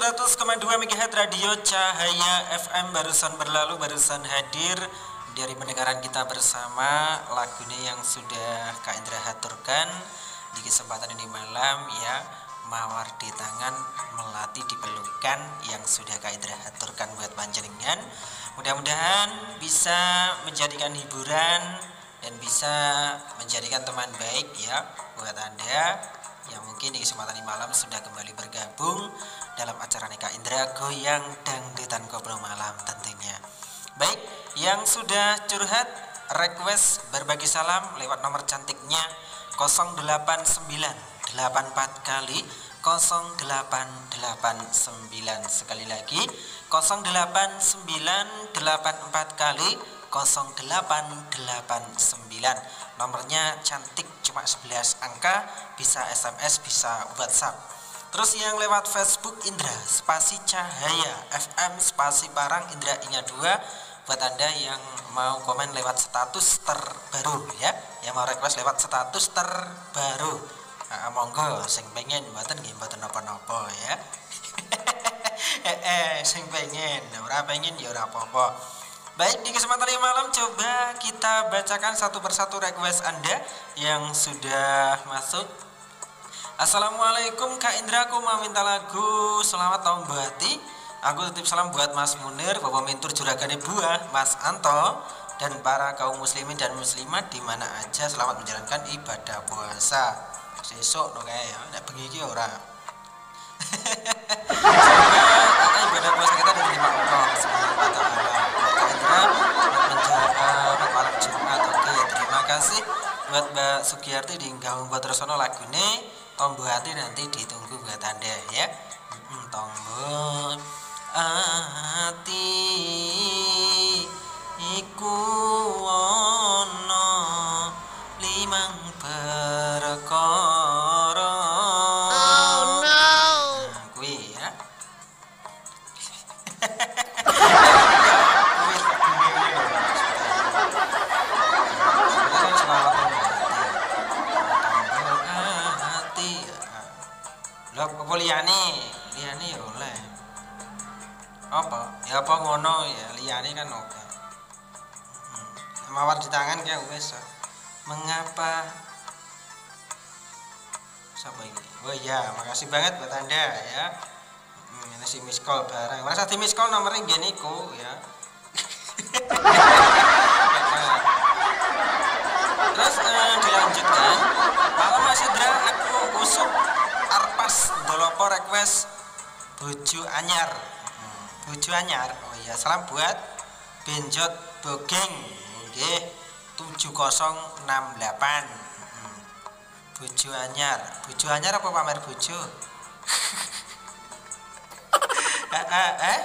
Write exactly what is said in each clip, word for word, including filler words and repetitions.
seratus koma dua MHz Radio Cahaya F M barusan berlalu, barusan hadir dari pendengaran kita bersama lagunya yang sudah Kak Indra haturkan di kesempatan ini malam ya. Mawar di tangan, melati di pelukan yang sudah Kak Indra haturkan buat panjenengan. Mudah-mudahan bisa menjadikan hiburan dan bisa menjadikan teman baik ya buat Anda yang mungkin di kesempatan ini malam sudah kembali bergabung dalam acara Kak Indra Goyang Dangdutan Koplo Malam tentunya. Baik, yang sudah curhat request berbagi salam lewat nomor cantiknya nol delapan sembilan delapan empat kali nol delapan delapan sembilan, sekali lagi nol delapan sembilan delapan empat kali nol delapan delapan sembilan. Nomornya cantik, cuma sebelas angka, bisa S M S, bisa WhatsApp. Terus yang lewat Facebook Indra spasi Cahaya F M spasi Parang Indra Inya dua, buat Anda yang mau komen lewat status terbaru ya, yang mau request lewat status terbaru. Nah, monggo sing pengen mboten nggih mboten napa-napa ya. eh eh sing pengen, ora pengen ya ora apa-apa. Baik, di kesempatan ini malam coba kita bacakan satu persatu request Anda yang sudah masuk. Assalamualaikum Kak Indra, aku mau minta lagu Selamat Tahun Bahati. Aku titip salam buat Mas Munir, Bapak Mentur Juragane Buah, Mas Anto, dan para kaum muslimin dan muslimat di mana aja selamat menjalankan ibadah puasa. Sesuk no kae ya, nek bengi iki ora. Semoga ibadah puasa kita diterima Allah Subhanahu wa taala. Kak Indra menjaga malam Jumat. Oke, terima kasih buat Mbak Sugiyarti di Gaung Batrosono lagune Tombo Hati, nanti ditunggu buat Anda ya. Hmm, Tombo Hati iku ono limang perkara. Oh no. Nah, kuwi ya. Lho apa liyane? Liyane ya oleh. Apa? Ya apa ngono ya, liyane kan oke. Hmm. Mawar di tangan kayak wis. Mengapa? Siapa ini? Oh iya, makasih banget buat Anda ya. Hmm, ini si miss call bareng. Merasa di miss call nomornya nggih niku ya. Terus eh, dilanjutkan. Malam Mas Indra, aku usuk Arpas Dolopo request bojo anyar. Hmm, bojo anyar. Oh iya, salam buat Benjot Bogeng. Nggih, tujuh nol enam delapan. Hmm. Bojo anyar. Bojo anyar apa pamer bojo? eh eh eh.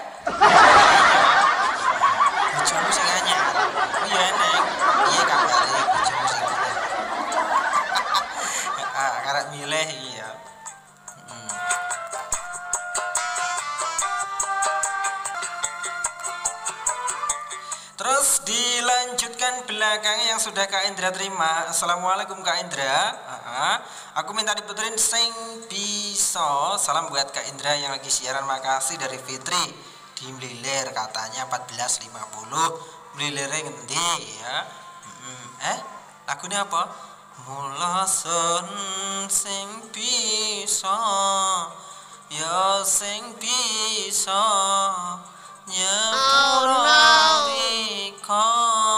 Bojomu sing anyar. Oh iya neng. Iya kabare bojomu sing anyar. Ah, karek milih iya. Hmm. Terus dilanjutkan belakangnya yang sudah Kak Indra terima. Assalamualaikum Kak Indra. uh-huh. Aku minta diputerin sing bisa. Salam buat Kak Indra yang lagi siaran. Makasih dari Fitri di Mlilir, katanya empat belas lima puluh. Mlilire ngendi ya? hmm. Eh lagunya apa? Mula sun sing bisa, ya sing bisa nyepura wika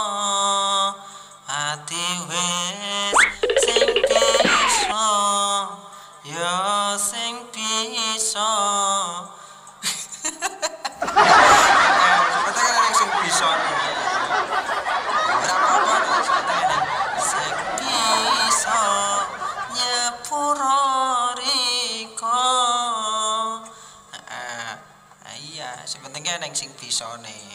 ati wis sing bisa, ya sing bisa. Seperti kan yang sing bisa nih. Berapa apa seperti sing bisa nyepura rika. Ah, iya, sebenarnya neng sing bisa nih.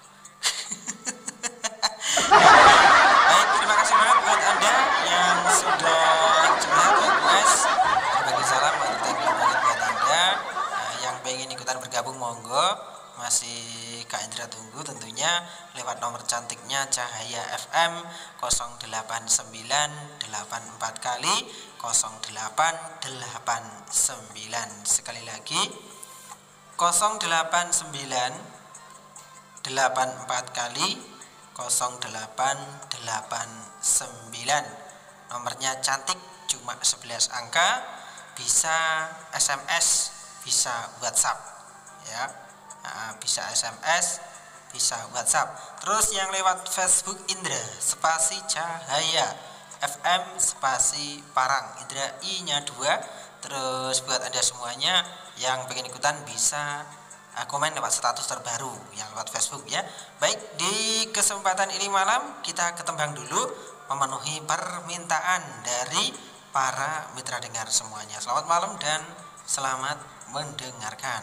Baik, terima kasih banget buat Anda yang sudah curhat request berbagi salam atau thank you banget buat Anda. Nah, yang pengen ikutan bergabung monggo, masih Kak Indra tunggu tentunya lewat nomor cantiknya Cahaya F M nol delapan sembilan delapan empat kali nol delapan delapan sembilan. Sekali lagi nol delapan sembilan delapan empat kali nol delapan delapan sembilan. Nomornya cantik, cuma sebelas angka, bisa S M S, bisa WhatsApp ya. Nah, bisa S M S, bisa WhatsApp. Terus yang lewat Facebook Indra spasi Cahaya F M spasi Parang, Indra I-nya dua. Terus buat Anda semuanya yang pengen ikutan bisa komen lewat status terbaru yang lewat Facebook ya. Baik, di kesempatan ini malam kita ketembang dulu memenuhi permintaan dari para mitra dengar semuanya. Selamat malam dan selamat mendengarkan.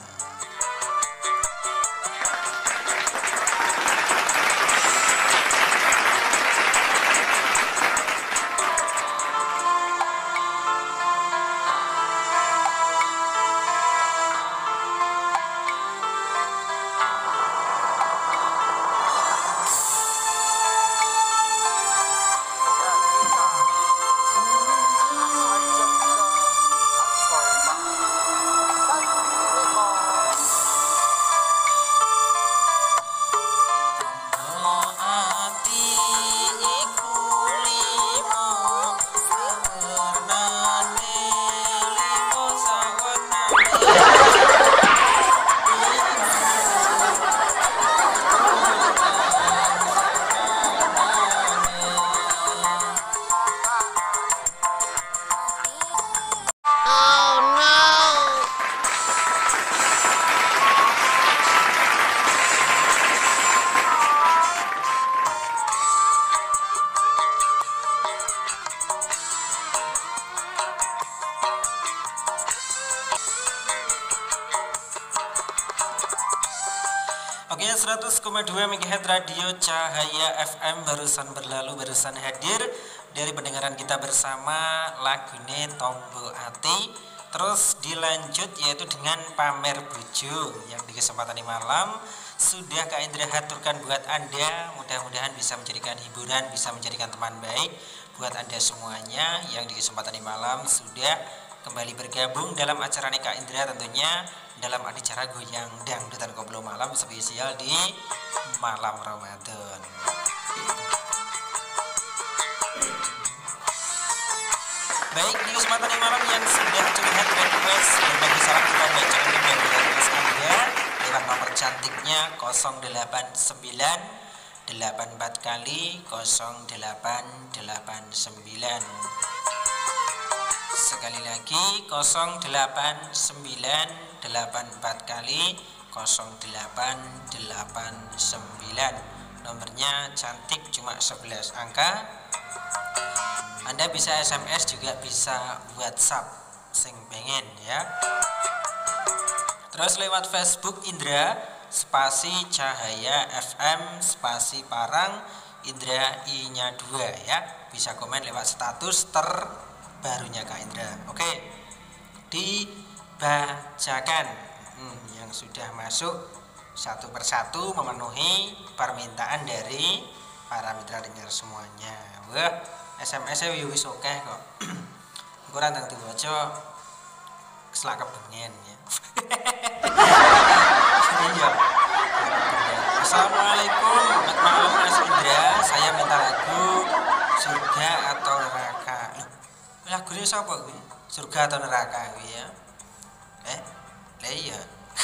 Oke, seratus koma dua megahertz Radio Cahaya F M barusan berlalu, barusan hadir dari pendengaran kita bersama lagune Tombo Ati. Terus dilanjut yaitu dengan Pamer Bojo yang di kesempatan ini malam sudah Kak Indra haturkan buat Anda. Mudah-mudahan bisa menjadikan hiburan, bisa menjadikan teman baik buat Anda semuanya yang di kesempatan ini malam sudah kembali bergabung dalam acara Kak Indra, tentunya dalam acara goyang dangdutan koplo malam spesial di malam Ramadan. Baik, di kesempatan ini malam yang sudah curhat request berbagi salam kita bacakan kembali request Anda lewat nomor cantiknya nol delapan sembilan delapan empat kali nol delapan delapan sembilan. Sekali lagi nol delapan sembilan delapan empat kali nol delapan delapan sembilan. Nomornya cantik, cuma sebelas angka. Anda bisa S M S juga bisa WhatsApp sing pengen ya. Terus lewat Facebook Indra spasi Cahaya F M spasi Parang, Indra I-nya dua ya. Bisa komen lewat status terbarunya Kak Indra. Oke, dibacakan hmm, yang sudah masuk satu persatu memenuhi permintaan dari para mitra dengar semuanya. Wah, S M S-nya wis oke kok. Kurang tang diwaca keslak kebengen ya. Iya. Assalamualaikum, selamat malam Mas Indra. Saya minta lagu Surga atau Neraka. Loh, lagunya siapa kuwi? Surga atau Neraka kuwi ya? Eh, lah iya.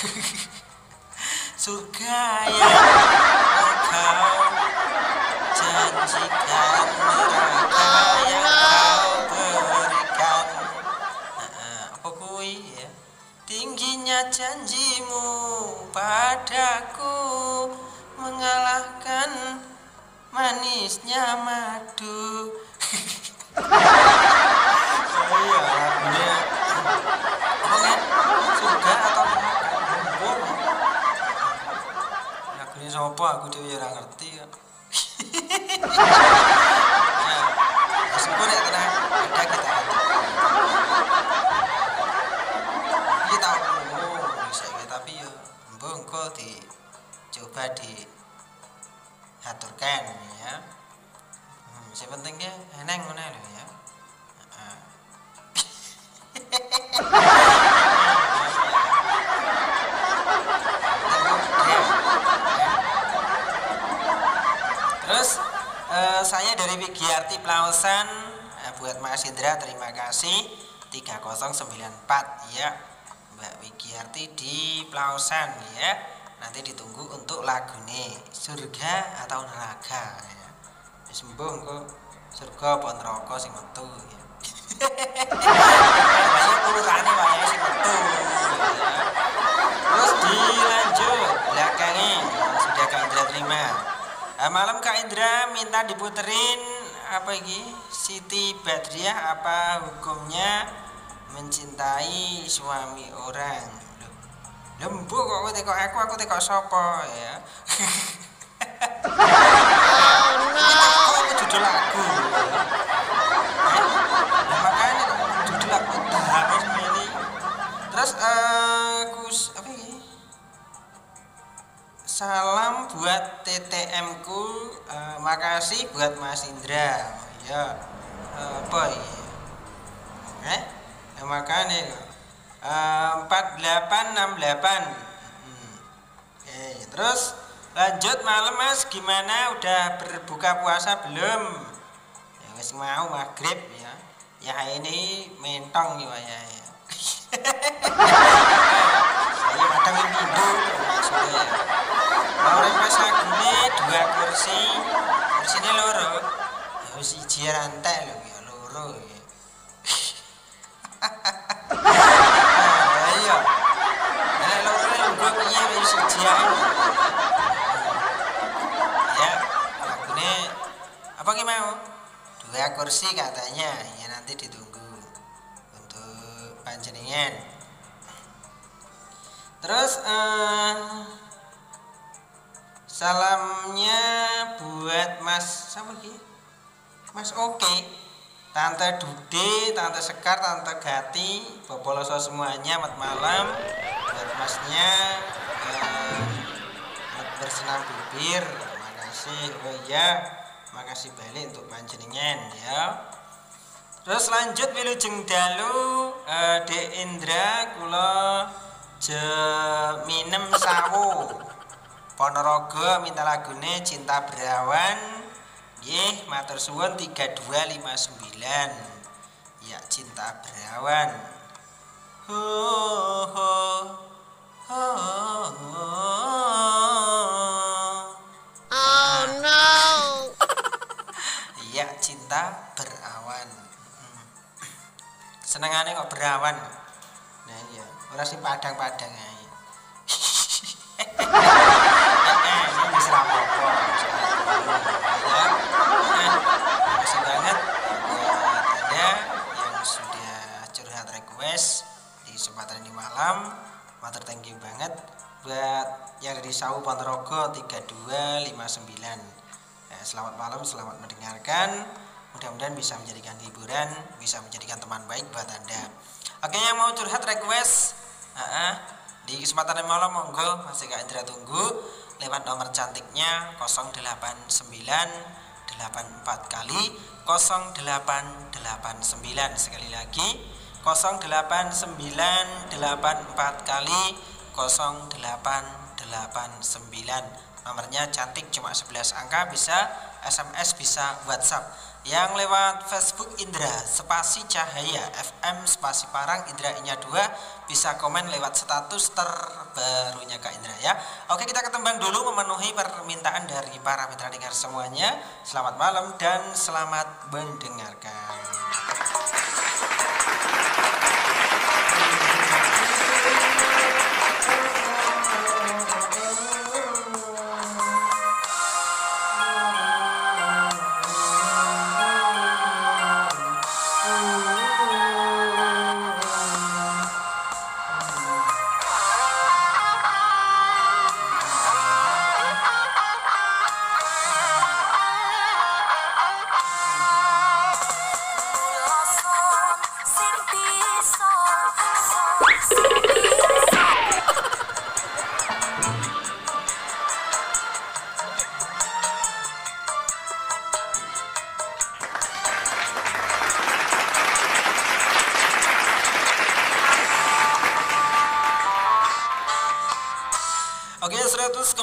Surga yang engkau janjikan, neraka yang kau berikan. Nah, apa kuwi ya? Tingginya janjimu padaku mengalahkan manisnya madu. Oh iya, lagunya apa kan? Surga atau neraka? Lagunya siapa? Aku dhewe ora ngerti kok. Nah, syukur ya tenang, ada kita kita tahu bisa tapi ya mbok engko dicoba diaturkan ya. Hmm, sing pentingnya eneng ngono lho ya. Heeh. Uh, saya dari Wigiarti Plausan. Uh, buat Mas Indra terima kasih tiga nol sembilan empat ya. Mbak Wigiarti di Plausan ya. Nanti ditunggu untuk lagune surga atau neraka ya. Wis mbung kok surga apa neraka sing metu ya. Ayo urutane wayahe sing metu. Terus dilanjut belakangnya sudah Kak Indra terima. Nah, malam Kak Indra minta diputerin apa ini Siti Badriah apa hukumnya mencintai suami orang. Lembu kok aku tekok aku aku tekok sopo ya. Oh no. Itu judul lagu. Nah, makanya judul lagu harus ini. Terus aku apa ini? Salam buat T T M ku, uh, makasih buat Mas Indra. Ya, uh, boy. Eh, ya makanya uh, empat delapan enam delapan. Hmm. Oke, terus lanjut malam Mas, gimana? Udah berbuka puasa belum? Ya wis mau maghrib ya. Ya ini mentong ya ya. Saya kadang minggu maksudnya. Mau request lagune dua kursi, kursinya loro. Ya wis siji rantai lho ya loro ya. Ayo. Nek loro lungguh piye wis siji ae. Ya, lagune apa ki mau? Dua kursi katanya. Ya nanti ditunggu untuk panjenengan. Terus uh, salamnya buat Mas siapa lagi? Mas Oke, Tante Dude, Tante Sekar, Tante Gati, Bopoloso semuanya, selamat malam buat Masnya. Eh, bersenam bibir, makasih. Oh iya, makasih balik untuk panjenengan ya. Terus lanjut wilujeng dalu eh, De Indra kula je minem sawu. Ponorogo minta lagune Cinta Berawan. Nggih, matur suwun tiga dua lima sembilan. Ya, Cinta Berawan. Ho ho ho. ho. Oh no. Ya, Cinta Berawan. Hmm. Senengane kok berawan. Nah, iya, ora sing padang-padang ae. Makasih banget buat Anda yang sudah curhat request di kesempatan ini malam. Matur thank you banget buat yang dari Sawu Ponorogo tiga dua lima sembilan. Eh, selamat malam, selamat mendengarkan. Mudah-mudahan bisa menjadikan hiburan, bisa menjadikan teman baik buat Anda. Oke, yang mau curhat request uh-uh, di kesempatan ini malam monggo masih Kak Indra tunggu lewat nomor cantiknya nol delapan sembilan delapan empat kali nol delapan delapan sembilan, sekali lagi nol delapan sembilan delapan empat kali nol delapan delapan sembilan. Nomornya cantik, cuma sebelas angka, bisa S M S, bisa WhatsApp. Yang lewat Facebook Indra spasi Cahaya F M spasi Parang Indra I nya dua, bisa komen lewat status terbarunya Kak Indra ya. Oke, kita ketembang dulu memenuhi permintaan dari para mitra dengar semuanya. Selamat malam dan selamat mendengarkan.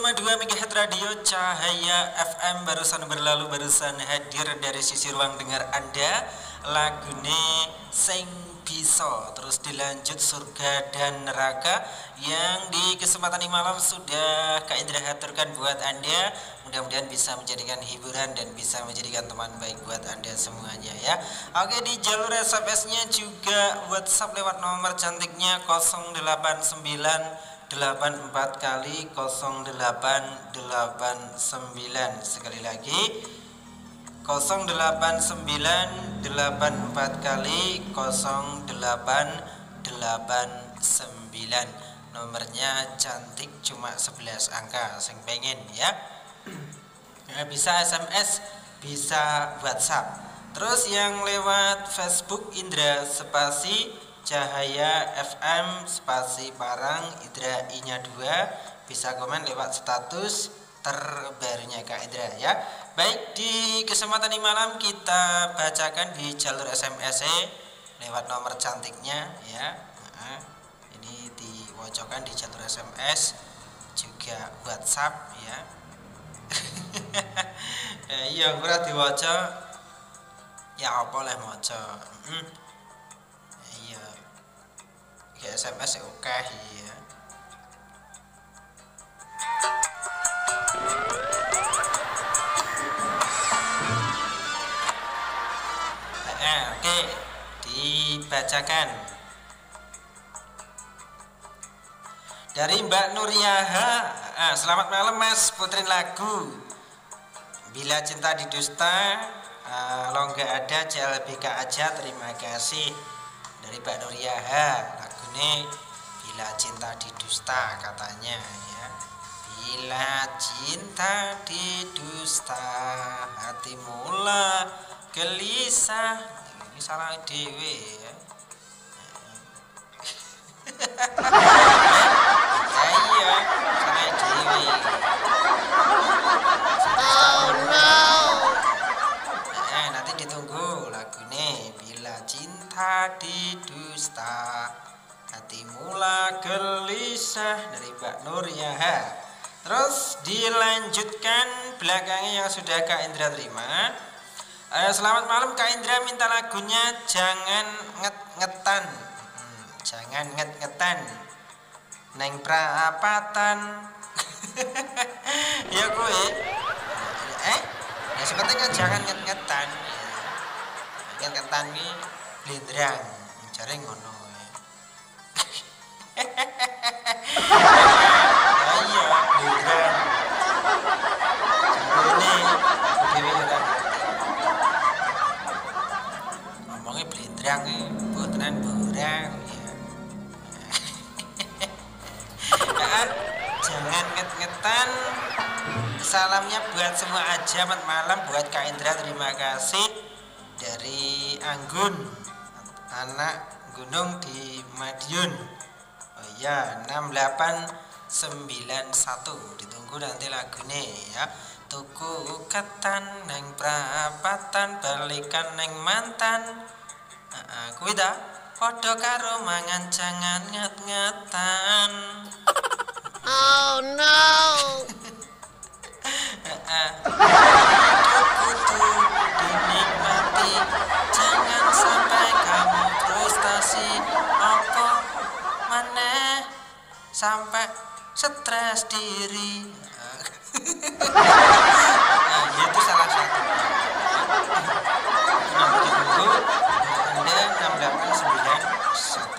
koma dua MHz Radio Cahaya F M barusan berlalu barusan hadir dari sisi ruang dengar Anda lagune sing bisa terus dilanjut surga dan neraka yang di kesempatan ini malam sudah Kak Indra haturkan buat Anda. Mudah-mudahan bisa menjadikan hiburan dan bisa menjadikan teman baik buat Anda semuanya ya. Oke, di jalur S M S-nya juga WhatsApp lewat nomor cantiknya nol delapan sembilan delapan empat kali nol delapan delapan sembilan. Sekali lagi nol delapan sembilan delapan empat kali nol delapan delapan sembilan. Nomornya cantik cuma sebelas angka sing pengen ya. Ya, bisa S M S, bisa WhatsApp. Terus yang lewat Facebook Indra spasi Cahaya F M spasi Parang Indra I-nya dua, bisa komen lewat status terbarunya Kak Indra ya. Baik, di kesempatan ini malam kita bacakan di jalur S M S lewat nomor cantiknya ya. Nah, ini diwocokan di jalur S M S juga WhatsApp ya. Ya iya ora diwaca ya apa leh maca. Hmm. Iya. Ya S M S oke ya. Eh, oke, dibacakan dari Mbak Nuriyaha. Ah, selamat malam Mas, puterin lagu Bila Cinta Didusta. Uh, lo nggak ada C L B K aja, terima kasih dari Mbak Nuriyaha. Lagu ini Bila Cinta Didusta katanya ya. Bila cinta didusta hati mula gelisah. Ini salah dewe ya. Iya, salah dewe. Oh no. Eh, nanti ditunggu lagu nih. Bila cinta didusta hati mula gelisah dari Mbak Nuriyaha. Terus dilanjutkan belakangnya yang sudah Kak Indra terima. Uh, selamat malam Kak Indra, minta lagunya Jangan Nget-Ngetan. Hmm, jangan nget-ngetan neng prapatan. Ya gue eh ya seperti kan jangan nget-ngetan ya. Nget-ngetan ini blendrang cari ngono ya. Ya iya blendrang ini dewe ora ngomongnya blendrang iki botenan borang ya. Nah, jangan nget-ngetan. Salamnya buat semua aja, selamat malam buat Kak Indra, terima kasih dari Anggun, anak gunung di Madiun. Oh iya, enam delapan sembilan satu. Ditunggu nanti lagunya ya. Tuku ketan neng prapatan balikan neng mantan. Heeh, kuwi ta padha karo mangan jangan nget-ngetan. Oh no. Kudu dinikmati, jangan sampai kamu frustasi. Apa maneh sampai stres diri. Nah, itu salah satu. Nanti ditunggu Anda enam delapan sembilan satu.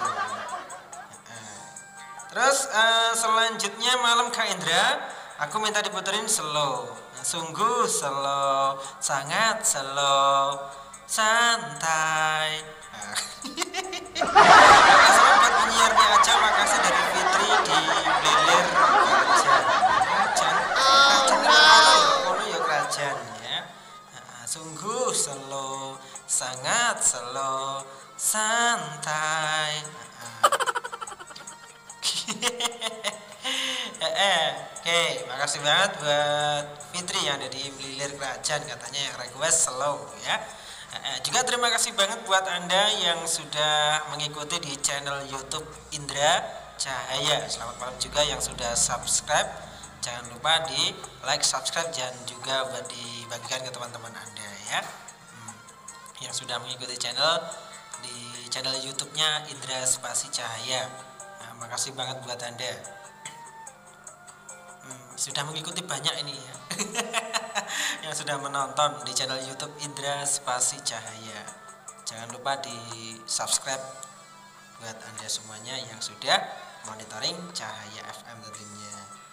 Terus uh, selanjutnya malam Kak Indra, aku minta diputerin slow, sungguh slow, sangat slow, santai. Makasih buat penyiarnya aja, makasih dari Fitri di Beler Kerajaan. Kerajaan, Kerajaan kono ya kerajaan ya. Sungguh slow, sangat slow, santai. eh, Oke, makasih banget buat Fitri yang ada di Blilir Kerajaan, katanya yang request slow ya. Eh, juga terima kasih banget buat Anda yang sudah mengikuti di channel YouTube Indra Cahaya. Selamat malam juga yang sudah subscribe jangan lupa di like, subscribe, dan juga buat dibagikan ke teman-teman Anda ya. Hmm. Yang sudah mengikuti channel di channel YouTube-nya Indra Spasi Cahaya. Nah, makasih banget buat Anda. Hmm, sudah mengikuti banyak ini ya. Yang sudah menonton di channel YouTube Indra Spasi Cahaya. Jangan lupa di subscribe buat Anda semuanya yang sudah monitoring Cahaya F M tentunya.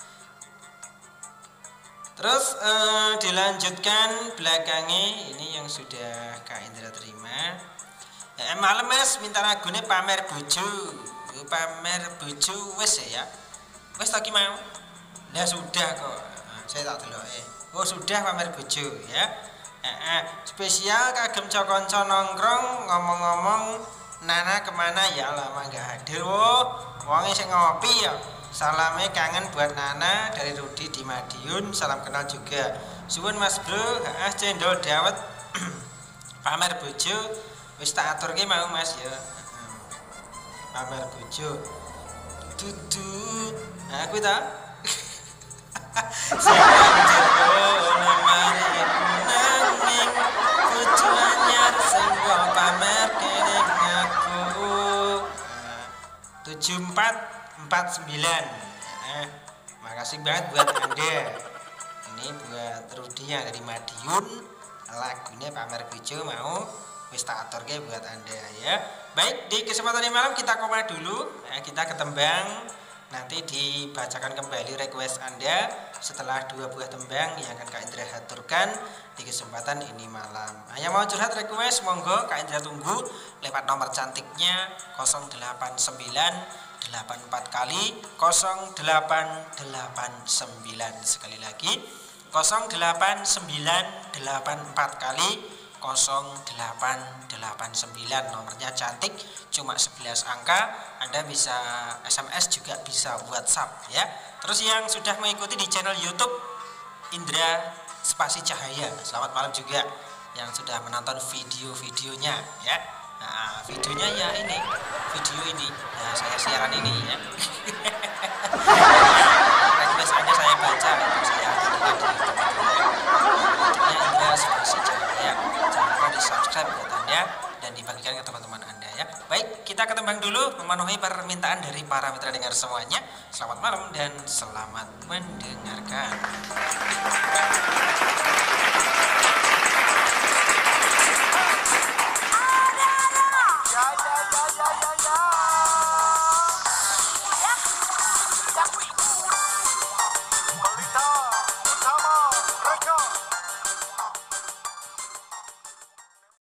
Terus eh, dilanjutkan belakangnya ini yang sudah Kak Indra terima. Eh, malam Mas minta lagune pamer bojo. Pamer bojo wis ya. Wis tak mau. Lah sudah kok. Nah, saya tak deloke. Oh sudah pamer bojo ya. Eh, eh, spesial kagem kanca nongkrong ngomong-ngomong Nana kemana ya lama nggak hadir. Oh wonge sing ngopi ya. Salamnya kangen buat Nana dari Rudi di Madiun. Salam kenal juga. Suwun Mas Bro. Heeh cendol dawet pamer bojo wis tak aturke mau Mas ya. Pamer bojo. Dudu. Nah kuwi ta. Bojo anyar sing pamer kene ngaku. tujuh empat empat sembilan. Nah, makasih banget buat Anda. Ini buat Rudi yang dari Madiun. Lagunya pamer bojo mau wis tak aturke buat Anda ya. Baik, di kesempatan ini malam kita koma dulu. Nah, kita ke tembang. Nanti dibacakan kembali request Anda setelah dua buah tembang yang akan Kak Indra haturkan di kesempatan ini malam. Nah, yang mau curhat request monggo Kak Indra tunggu lewat nomor cantiknya nol delapan sembilan delapan empat kali nol delapan delapan sembilan. Sekali lagi nol delapan sembilan delapan empat kali nol delapan delapan sembilan. Nomornya cantik, cuma sebelas angka. Anda bisa S M S juga bisa WhatsApp ya. Terus yang sudah mengikuti di channel YouTube Indra Spasi Cahaya, selamat malam juga. Yang sudah menonton video-videonya ya. Nah, videonya ya ini, video ini. Nah, saya siaran ini ya. Request Anda saya baca, saya hadirkan di YouTube-nya Indra Spasi Cahaya. Jangan lupa di subscribe buat Anda dan dibagikan ke teman-teman Anda ya. Baik, kita ketembang dulu memenuhi permintaan dari para mitra dengar semuanya. Selamat malam dan selamat mendengarkan.